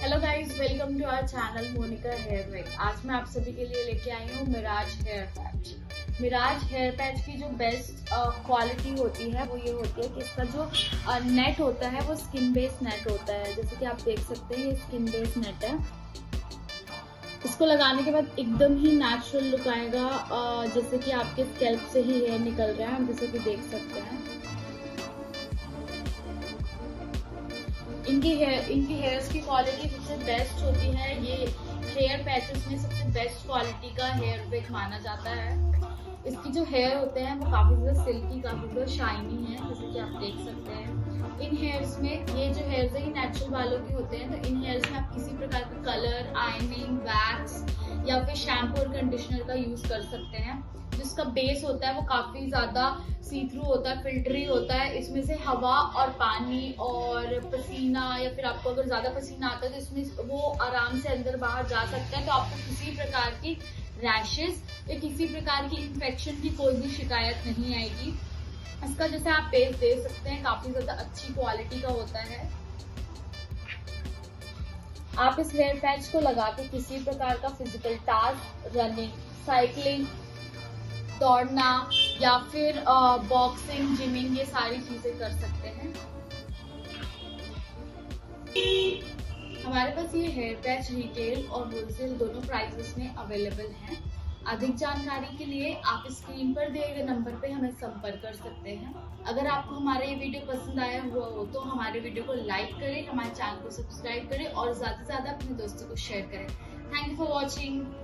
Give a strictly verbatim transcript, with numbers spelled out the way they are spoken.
Hello guys, welcome to our channel Monika hair wig. आज मैं आप सभी के लिए लेके आई हूँ Mirage hair patch. Mirage hair patch की जो बेस्ट क्वालिटी होती है वो ये होती है कि इसका जो नेट होता है वो स्किन बेस्ड नेट होता है। जैसे कि आप देख सकते हैं ये स्किन बेस्ड नेट है। इसको लगाने के बाद एकदम ही नेचुरल लुक आएगा, जैसे कि आपके स्कैल्प से ही हेयर निकल रहा है, जैसे कि देख सकते हैं। इनकी हेयर इनकी हेयर्स की क्वालिटी सबसे बेस्ट होती है। ये हेयर पैचेस में सबसे बेस्ट क्वालिटी का हेयर विग माना जाता है। इसकी जो हेयर होते हैं वो काफी ज्यादा सिल्की, काफी ज्यादा शाइनी है, जैसे कि आप देख सकते हैं। इन हेयर्स में ये जो हेयर्स है ये नेचुरल बालों के होते हैं, तो इन हेयर्स में आप किसी प्रकार का कलर, आयनिंग, वैक्स या फिर शैम्पू और कंडीशनर का यूज कर सकते हैं। जिसका बेस होता है वो काफी ज्यादा सी थ्रू होता है, फिल्टरी होता है। इसमें से हवा और पानी और पसीना या फिर आपको अगर ज्यादा पसीना आता है तो इसमें वो आराम से अंदर बाहर जा सकता है, तो आपको किसी प्रकार की रैशेस या किसी प्रकार की इन्फेक्शन की कोई भी शिकायत नहीं आएगी। इसका जैसे आप बेस देख सकते हैं काफी ज्यादा अच्छी क्वालिटी का होता है। आप इस हेयर पैच को लगा के किसी प्रकार का फिजिकल टास्क, रनिंग, साइकिलिंग, दौड़ना या फिर बॉक्सिंग, जिमिंग, ये सारी चीजें कर सकते हैं। हमारे पास ये हेयर पैच रिटेल और होलसेल दोनों प्राइसेस में अवेलेबल हैं। अधिक जानकारी के लिए आप स्क्रीन पर दिए गए नंबर पे हमें संपर्क कर सकते हैं। अगर आपको हमारा ये वीडियो पसंद आया हुआ हो तो हमारे वीडियो को लाइक करें, हमारे चैनल को सब्सक्राइब करें और ज्यादा से ज्यादा अपने दोस्तों को शेयर करें। Thank you for watching.